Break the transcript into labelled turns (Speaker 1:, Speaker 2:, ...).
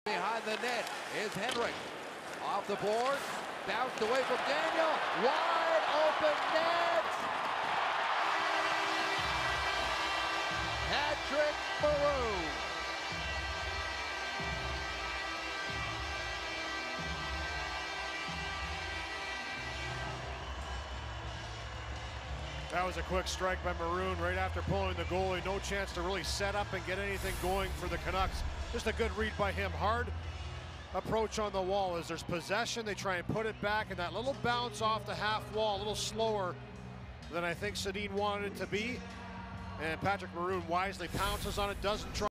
Speaker 1: Behind the net is Henrik. Off the board, bounced away from Daniel. Wide open net. Patrick Maroon.
Speaker 2: That was a quick strike by Maroon right after pulling the goalie. No chance to really set up and get anything going for the Canucks. Just a good read by him. Hard approach on the wall. As there's possession, they try and put it back, and that little bounce off the half wall, a little slower than I think Sedin wanted it to be. And Patrick Maroon wisely pounces on it, doesn't try.